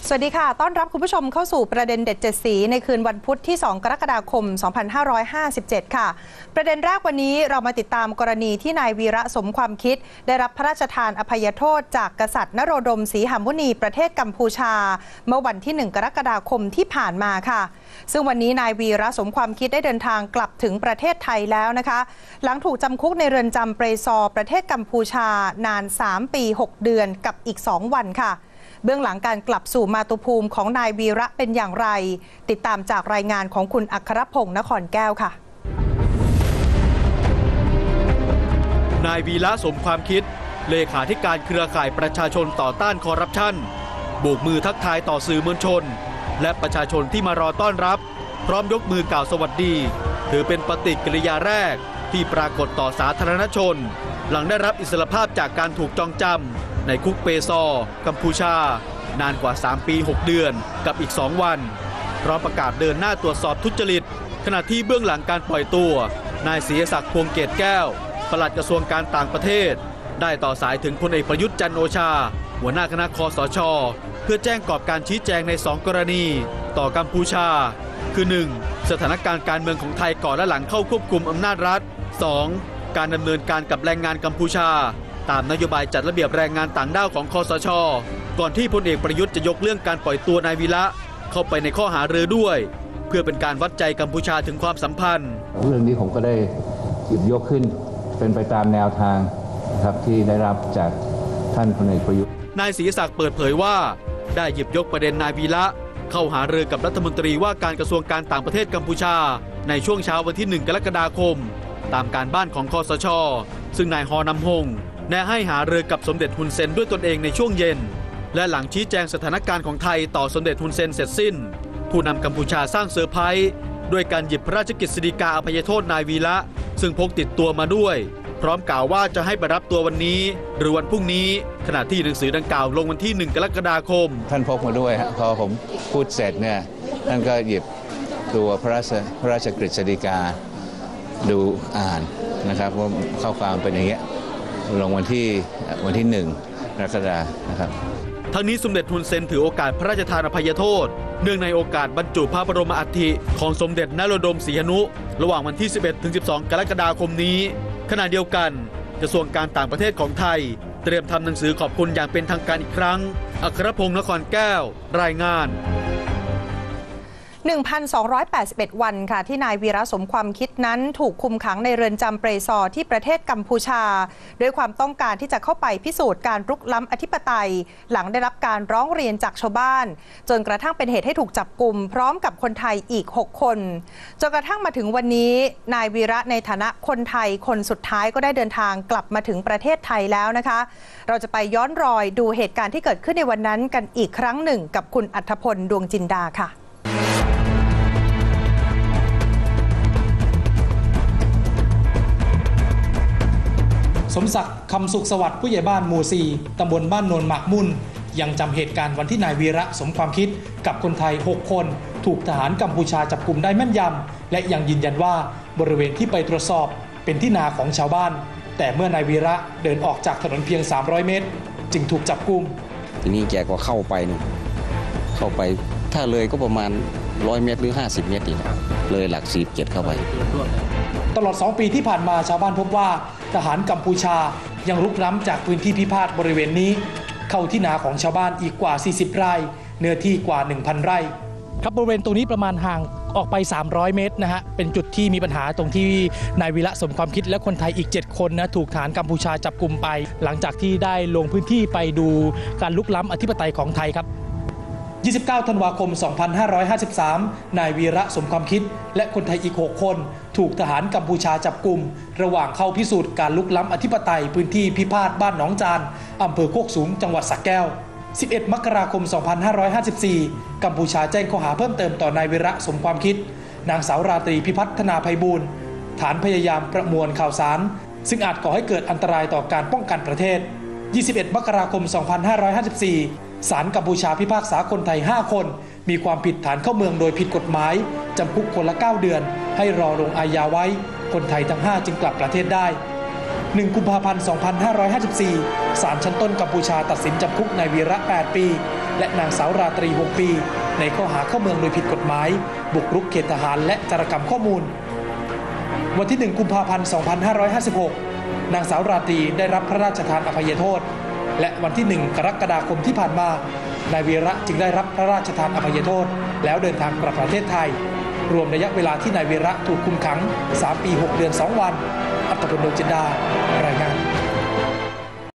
สวัสดีค่ะต้อนรับคุณผู้ชมเข้าสู่ประเด็นเด็ด7 สีในคืนวันพุธที่ 2 กรกฎาคม 2557 ค่ะประเด็นแรกวันนี้เรามาติดตามกรณีที่นายวีระสมความคิดได้รับพระราชทานอภัยโทษจากกษัตริย์นโรดมศรีหมุนีประเทศกัมพูชาเมื่อวันที่ 1 กรกฎาคมที่ผ่านมาค่ะซึ่งวันนี้นายวีระสมความคิดได้เดินทางกลับถึงประเทศไทยแล้วนะคะหลังถูกจำคุกในเรือนจำเปรซอประเทศกัมพูชานาน3 ปี 6 เดือนกับอีก2 วันค่ะเบื้องหลังการกลับสู่มาตุภูมิของนายวีระเป็นอย่างไรติดตามจากรายงานของคุณอัครพงษ์นครแก้วค่ะนายวีระสมความคิดเลขาธิการเครือข่ายประชาชนต่อต้านคอร์รัปชันโบกมือทักทายต่อสื่อมวลชนและประชาชนที่มารอต้อนรับพร้อมยกมือกล่าวสวัสดีถือเป็นปฏิกิริยาแรกที่ปรากฏต่อสาธารณชนหลังได้รับอิสรภาพจากการถูกจองจำในคุกเปซอกัมพูชานานกว่า3 ปี 6 เดือนกับอีก2 วันพร้อมประกาศเดินหน้าตรวจสอบทุจริตขณะที่เบื้องหลังการปล่อยตัวนายศรีศักดิ์พวงเกตแก้วปลัดกระทรวงการต่างประเทศได้ต่อสายถึงพลเอกประยุทธ์จันทร์โอชาหัวหน้าคณะคสช.เพื่อแจ้งกรอบการชี้แจงใน2 กรณีต่อกัมพูชาคือ 1. สถานการณ์การเมืองของไทยก่อนและหลังเข้าควบคุมอำนาจรัฐ 2. การดำเนินการกับแรงงานกัมพูชาตามนโยบายจัดระเบียบแรงงานต่างด้าวของคสช.ก่อนที่พลเอกประยุทธ์จะยกเรื่องการปล่อยตัวนายวีระเข้าไปในข้อหารือด้วยเพื่อเป็นการวัดใจกัมพูชาถึงความสัมพันธ์เรื่องนี้ผมก็ได้หยิบยกขึ้นเป็นไปตามแนวทางครับที่ได้รับจากท่านพลเอกประยุทธ์นายศรีศักดิ์เปิดเผยว่าได้หยิบยกประเด็นนายวีระเข้าหารือกับรัฐมนตรีว่าการกระทรวงการต่างประเทศกัมพูชาในช่วงเช้าวันที่ 1 กรกฎาคมตามการบ้านของคสช.ซึ่งนายฮอนำฮงแนะให้หารือกับสมเด็จฮุนเซนด้วยตนเองในช่วงเย็นและหลังชี้แจงสถานการณ์ของไทยต่อสมเด็จฮุนเซนเสร็จสิ้นผู้นำกัมพูชาสร้างเซอร์ไพรส์ด้วยการหยิบพระราชกฤษฎีกาอภัยโทษนายวีระซึ่งพกติดตัวมาด้วยพร้อมกล่าวว่าจะให้ไปรับตัววันนี้หรือวันพรุ่งนี้ขณะที่หนังสือดังกล่าวลงวันที่ 1 กรกฎาคมท่านพกมาด้วยพอผมพูดเสร็จเนี่ยท่านก็หยิบตัวพระราชกฤษฎีกาดูอ่านนะครับว่าข้อความเป็นอย่างเงี้ยลงวันที่1 กรกฎาคมนะครับทั้งนี้สมเด็จฮุนเซนถือโอกาสพระราชทานอภัยโทษเนื่องในโอกาสบรรจุพระบรมอัฐิของสมเด็จนโรดมศรีหนุระหว่างวันที่ 11-12 กรกฎาคมนี้ขณะเดียวกันกระทรวงการต่างประเทศของไทยเตรียมทำหนังสือขอบคุณอย่างเป็นทางการอีกครั้งอัครพงษ์นครแก้วรายงาน 1,281 วันค่ะที่นายวีระสมความคิดนั้นถูกคุมขังในเรือนจำเปรซอที่ประเทศกัมพูชาด้วยความต้องการที่จะเข้าไปพิสูจน์การรุกล้ำอธิปไตยหลังได้รับการร้องเรียนจากชาวบ้านจนกระทั่งเป็นเหตุให้ถูกจับกุมพร้อมกับคนไทยอีก6 คนจนกระทั่งมาถึงวันนี้นายวีระในฐานะคนไทยคนสุดท้ายก็ได้เดินทางกลับมาถึงประเทศไทยแล้วนะคะเราจะไปย้อนรอยดูเหตุการณ์ที่เกิดขึ้นในวันนั้นกันอีกครั้งหนึ่งกับคุณอัธพลดวงจินดาค่ะสมศักดิ์คำสุขสวัสดิ์ผู้ใหญ่บ้านหมู่ 4 ตำบลบ้านโนนหมากมุ่นยังจำเหตุการณ์วันที่นายวีระสมความคิดกับคนไทย6 คนถูกทหารกัมพูชาจับกุมได้แม่นยำและยังยืนยันว่าบริเวณที่ไปตรวจสอบเป็นที่นาของชาวบ้านแต่เมื่อนายวีระเดินออกจากถนนเพียง300 เมตรจึงถูกจับกุมทีนี้แกก็เข้าไปถ้าเลยก็ประมาณ100 เมตรหรือ50 เมตรนี่เลยหลัก47เข้าไปตลอด2 ปีที่ผ่านมาชาวบ้านพบว่าทหารกัมพูชายังรุกล้ำจากพื้นที่พิพาทบริเวณนี้เข้าที่นาของชาวบ้านอีกกว่า40 ไร่เนื้อที่กว่า 1,000 ไร่ครับบริเวณตรงนี้ประมาณห่างออกไป300 เมตรนะฮะเป็นจุดที่มีปัญหาตรงที่นายวีระสมความคิดและคนไทยอีก7 คนนะถูกทหารกัมพูชาจับกุมไปหลังจากที่ได้ลงพื้นที่ไปดูการลุกล้ำอธิปไตยของไทยครับ29 ธันวาคม 2553 นายวีระสมความคิดและคนไทยอีก6 คนถูกทหารกัมพูชาจับกุมระหว่างเข้าพิสูจน์การลุกล้ำอธิปไตยพื้นที่พิพาทบ้านหนองจานอำเภอโคกสูงจังหวัดสระแก้ว 11 มกราคม 2554 กัมพูชาแจ้งข้อหาเพิ่มเติมต่อนายวีระสมความคิดนางสาวราตรีพิพัฒนาไพบูลย์ฐานพยายามประมวลข่าวสารซึ่งอาจก่อให้เกิดอันตรายต่อการป้องกันประเทศ 21 มกราคม 2554ศาลกัมพูชาพิพากษาคนไทย5 คนมีความผิดฐานเข้าเมืองโดยผิดกฎหมายจำคุกคนละ9 เดือนให้รอลงอาญาไว้คนไทยทั้ง5จึงกลับประเทศได้ 1 กุมภาพันธ์ 2554 ศาลชั้นต้นกัมพูชาตัดสินจำคุกนายวีระ 8 ปีและนางสาวราตรี6 ปีในข้อหาเข้าเมืองโดยผิดกฎหมายบุกรุกเขตทหารและจารกรรมข้อมูลวันที่ 1 กุมภาพันธ์ 2556 นางสาวราตรีได้รับพระราชทานอภัยโทษและวันที่ 1 กรกฎาคมที่ผ่านมานายวีระจึงได้รับพระราชทานอภัยโทษแล้วเดินทางกลับประเทศไทยรวมระยะเวลาที่นายวีระถูกคุมขัง3 ปี 6 เดือน 2 วันอัตภพล ดวงจินดารายงาน